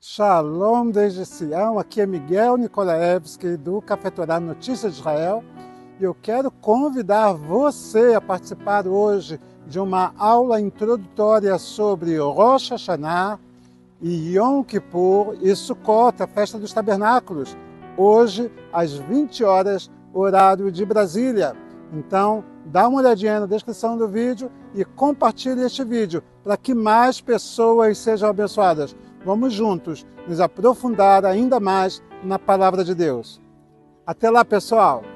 Shalom desde Sião, aqui é Miguel Nicolaevsky do Cafetorá Notícias de Israel e eu quero convidar você a participar hoje de uma aula introdutória sobre Rosh Hashanah e Yom Kippur e Sukkot, a festa dos tabernáculos, hoje às 20 horas, horário de Brasília. Então, dá uma olhadinha na descrição do vídeo e compartilhe este vídeo para que mais pessoas sejam abençoadas. Vamos juntos nos aprofundar ainda mais na Palavra de Deus. Até lá, pessoal!